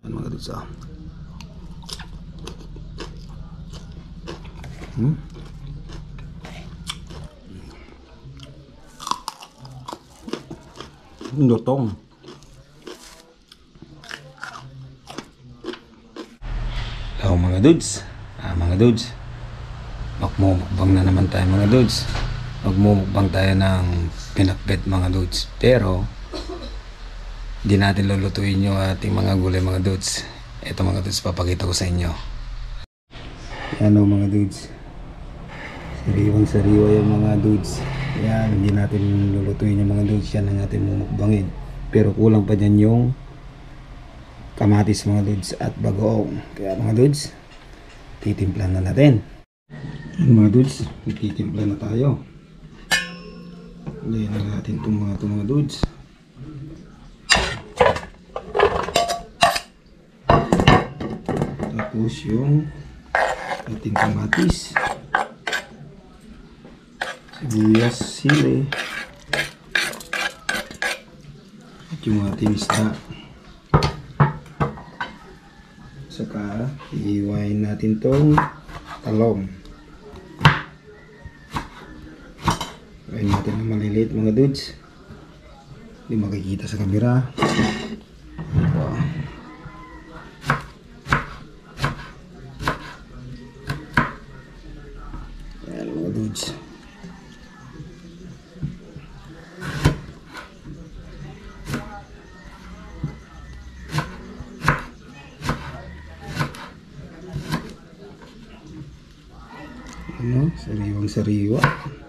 Yan mga dudes. Lutong. Hello mga dudes. Mga dudes, magmumukbang na naman tayo mga dudes. Magmumukbang tayo ng pinakbet mga dudes. Pero hindi natin lulutuin yung ating mga gulay mga dudes. Ito mga dudes, papakita ko sa inyo. Yan o mga dudes, sariwang sariwa yung mga dudes. Yan, hindi natin lulutuin yung mga dudes. Yan ang ating mumukbangin. Pero kulang pa dyan yung kamatis mga dudes at bagoong. Kaya mga dudes, titimplan na natin. Yan mga dudes, titimplan na tayo. Lagyan na natin itong mga dudes. Tapos yung ating kamatis, sibuyas, sili, at yung ating isda. Saka iiwain natin tong talong. Iiwain natin ng maliliit mga dudes, hindi makikita sa camera. Ayan mga dudes. Ano, sariwang sariwa.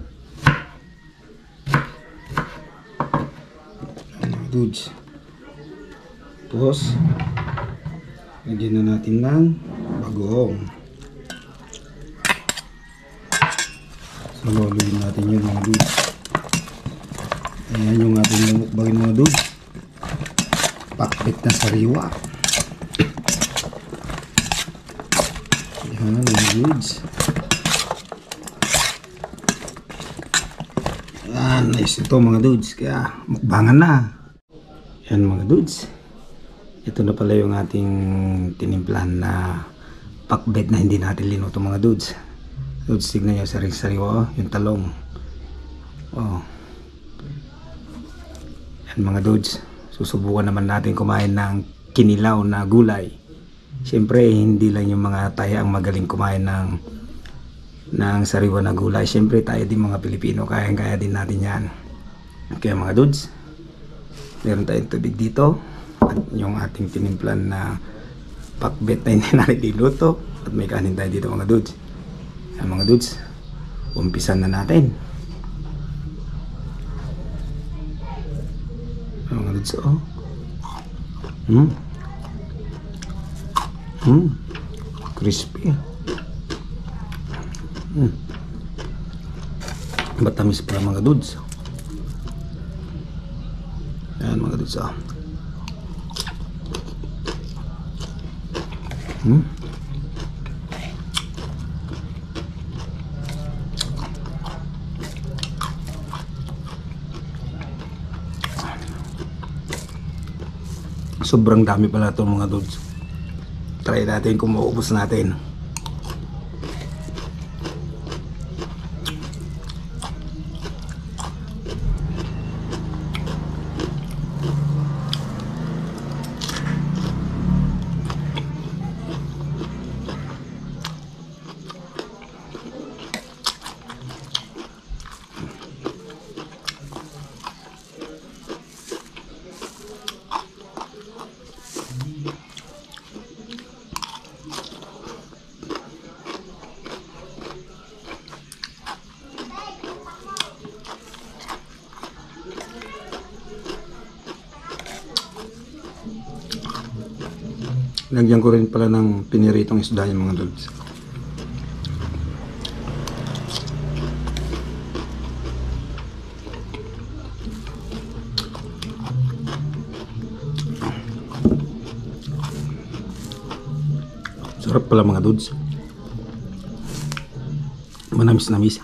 Mga dudes. Tapos lagyan na natin ng bagoong. Saluluin natin yun mga dudes. Ayan yung ating mumukbangin mga dudes. Pakbet na sariwa. Ayan mga dudes. Ayan, nice ito mga dudes. Kaya mukbangan na. Ayan mga dudes, ito na pala yung ating tinimplahan na pakbet na hindi natin linuto mga dudes. Dudes, tignan nyo, sariwa yung talong. Yan mga dudes, susubukan naman natin kumain ng kinilaw na gulay. Siyempre hindi lang yung mga taya ang magaling kumain ng sariwa na gulay. Siyempre tayo din mga Pilipino, kaya din natin yan. Kaya mga dudes, meron tayong tubig dito at yung ating tinimplan na pakbet na hindi natin niluto, at may kanin tayo dito mga dudes. Yan mga dudes, umpisan na natin. Yan mga dudes, crispy. Matamis pala mga dudes. Yan mga dudes, sobrang dami pala ito mga dudes. Try natin kung maubos natin. Lagyan ko rin pala ng piniritong isda yung mga dudes. Sarap pala mga dudes. Manamis-namis.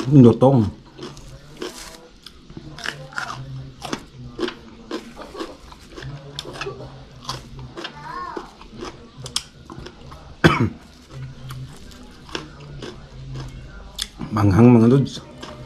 Lutong. Manghang mga dudes.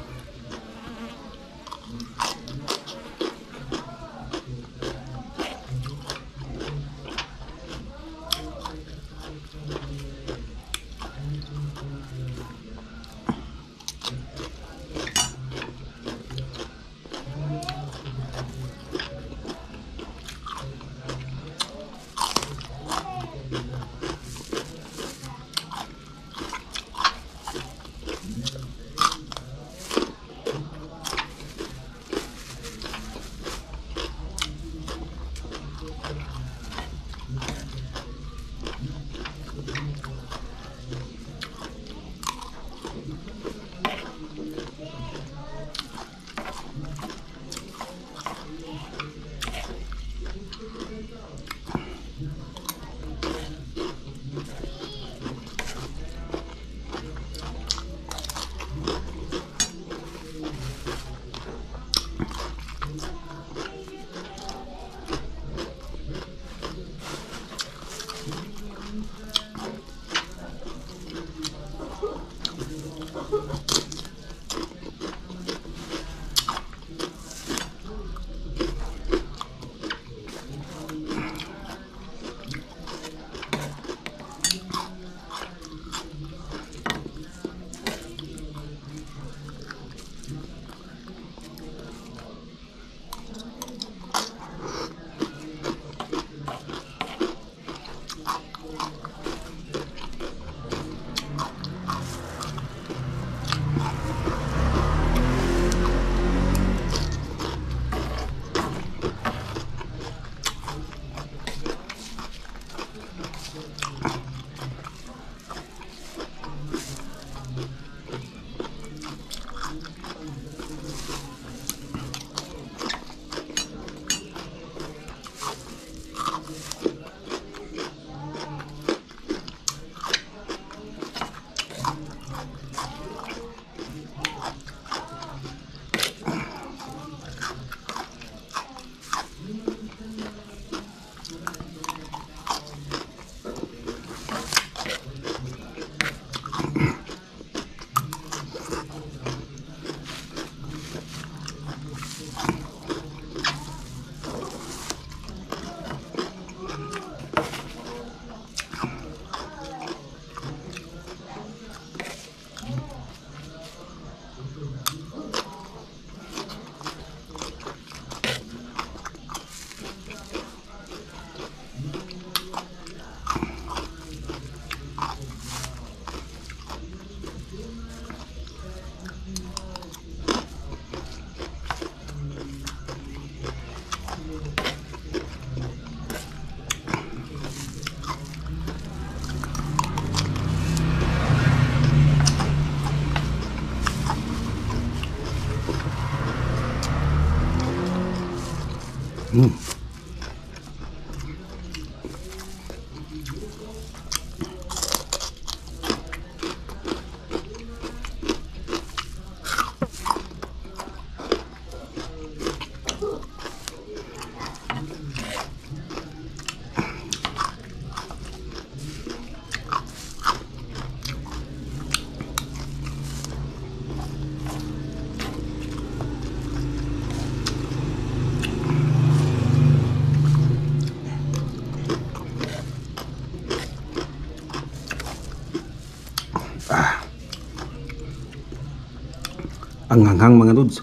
Ang hanghang mga dudes.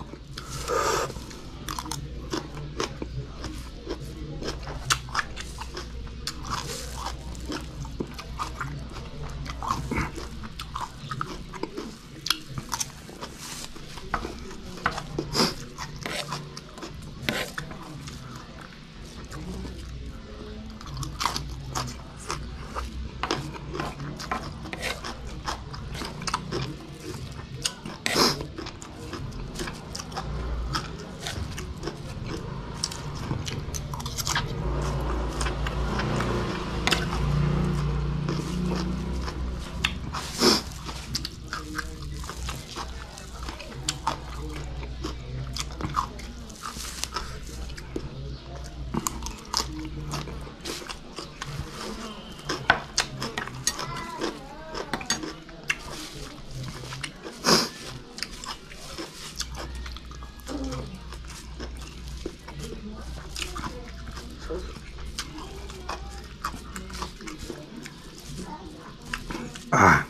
Ah,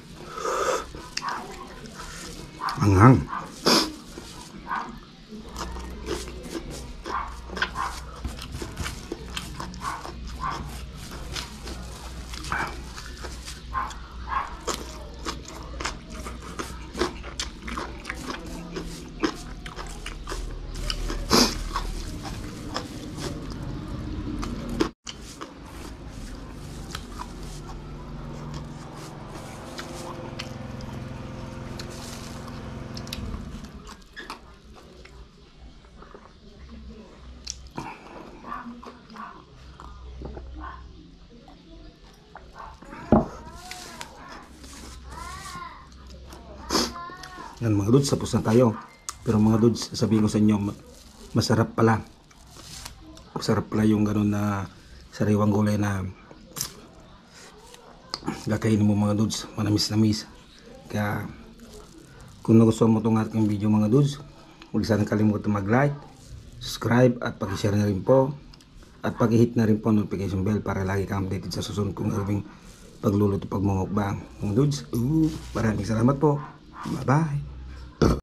anghang. Yan mga dudes, tapos na tayo. Pero mga dudes, sabihin ko sa inyo, masarap pala. Masarap pala yung ganun na sariwang gulay na kakainin mo mga dudes, manamis-namis. Kaya kung nagustuhan mo itong ating video mga dudes, huwag sana kalimutan mag-like, subscribe at pag-share na rin po. At pag-hit na rin po notification bell para lagi kang updated sa susunod kong gawing pagluluto pagmumukbang. Mga dudes, maraming salamat po. Bye-bye.